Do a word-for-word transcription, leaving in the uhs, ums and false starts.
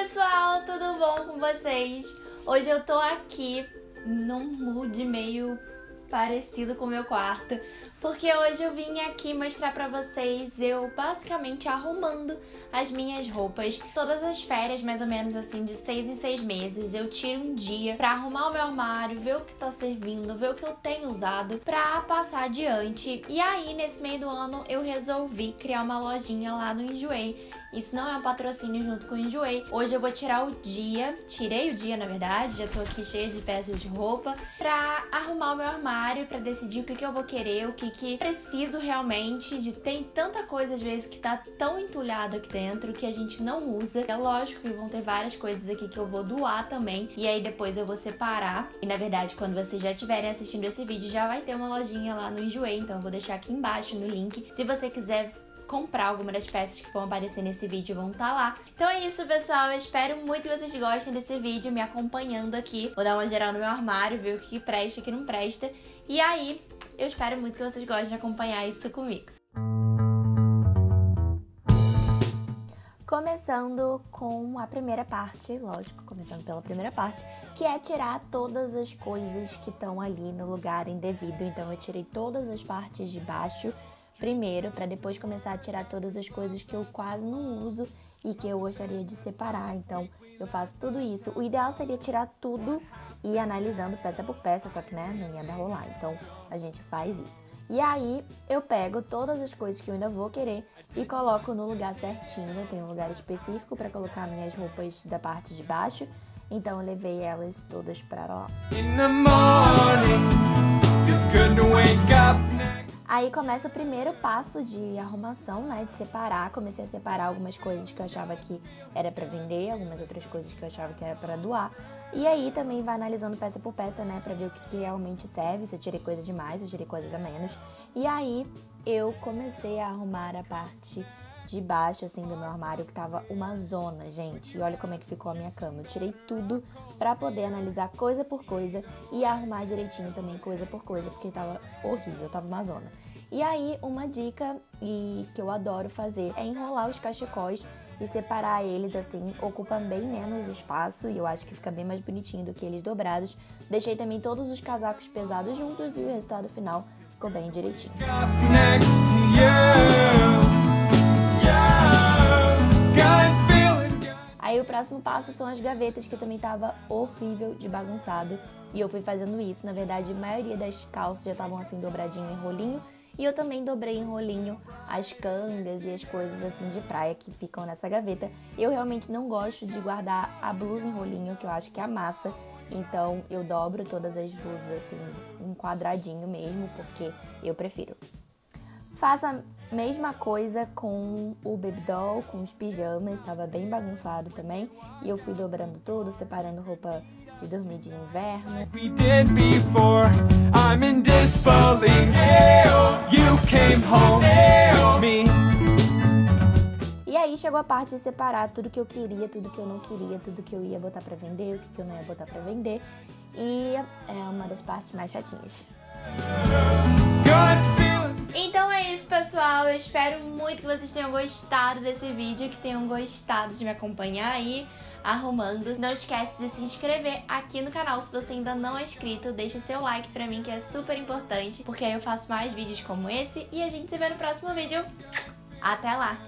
pessoal, tudo bom com vocês? Hoje eu tô aqui num mood meio parecido com o meu quarto, porque hoje eu vim aqui mostrar pra vocês eu basicamente arrumando as minhas roupas. Todas as férias, mais ou menos assim, de seis em seis meses, eu tiro um dia pra arrumar o meu armário, ver o que tá servindo, ver o que eu tenho usado pra passar adiante. E aí, nesse meio do ano, eu resolvi criar uma lojinha lá no Enjoei. Isso não é um patrocínio junto com o Enjoei. Hoje eu vou tirar o dia, tirei o dia na verdade, já tô aqui cheia de peças de roupa, pra arrumar o meu armário, pra decidir o que, que eu vou querer, o que, que preciso realmente. De Tem tanta coisa às vezes que tá tão entulhado aqui dentro que a gente não usa. É lógico que vão ter várias coisas aqui que eu vou doar também, e aí depois eu vou separar. E na verdade, quando vocês já estiverem assistindo esse vídeo, já vai ter uma lojinha lá no Enjoei, então eu vou deixar aqui embaixo no link. Se você quiser comprar alguma das peças que vão aparecer nesse vídeo, vão estar lá. Então é isso, pessoal. Eu espero muito que vocês gostem desse vídeo, me acompanhando aqui. Vou dar uma geral no meu armário, ver o que presta e o que não presta. E aí, eu espero muito que vocês gostem de acompanhar isso comigo. Começando com a primeira parte, lógico, começando pela primeira parte, que é tirar todas as coisas que estão ali no lugar indevido. Então eu tirei todas as partes de baixo primeiro, para depois começar a tirar todas as coisas que eu quase não uso e que eu gostaria de separar. Então eu faço tudo isso. O ideal seria tirar tudo e ir analisando peça por peça, só que né, não ia dar rolar. Então a gente faz isso. E aí eu pego todas as coisas que eu ainda vou querer e coloco no lugar certinho. Tem um lugar específico para colocar minhas roupas da parte de baixo. Então eu levei elas todas para lá. In the morning, feels good to wake up next. Aí começa o primeiro passo de arrumação, né, de separar. Comecei a separar algumas coisas que eu achava que era pra vender, algumas outras coisas que eu achava que era pra doar. E aí também vai analisando peça por peça, né, pra ver o que, que realmente serve, se eu tirei coisa demais, se eu tirei coisas a menos. E aí eu comecei a arrumar a parte de baixo, assim, do meu armário, que tava uma zona, gente. E olha como é que ficou a minha cama. Eu tirei tudo pra poder analisar coisa por coisa e arrumar direitinho também coisa por coisa, porque tava horrível, tava uma zona. E aí, uma dica e que eu adoro fazer é enrolar os cachecóis e separar eles, assim, ocupa bem menos espaço e eu acho que fica bem mais bonitinho do que eles dobrados. Deixei também todos os casacos pesados juntos e o resultado final ficou bem direitinho. Aí o próximo passo são as gavetas, que também tava horrível de bagunçado. E eu fui fazendo isso, na verdade a maioria das calças já estavam assim dobradinho em rolinho. E eu também dobrei em rolinho as cangas e as coisas assim de praia que ficam nessa gaveta. Eu realmente não gosto de guardar a blusa em rolinho, que eu acho que amassa. Então eu dobro todas as blusas assim em quadradinho mesmo, porque eu prefiro. Faço a mesma coisa com o baby doll, com os pijamas, estava bem bagunçado também. E eu fui dobrando tudo, separando roupa de dormir de inverno. E aí chegou a parte de separar tudo que eu queria, tudo que eu não queria, tudo que eu ia botar pra vender, o que eu não ia botar pra vender. E é uma das partes mais chatinhas. Então é isso, pessoal. Eu espero muito que vocês tenham gostado desse vídeo, que tenham gostado de me acompanhar aí arrumando. Não esquece de se inscrever aqui no canal se você ainda não é inscrito. Deixa seu like pra mim, que é super importante, porque aí eu faço mais vídeos como esse. E a gente se vê no próximo vídeo. Até lá!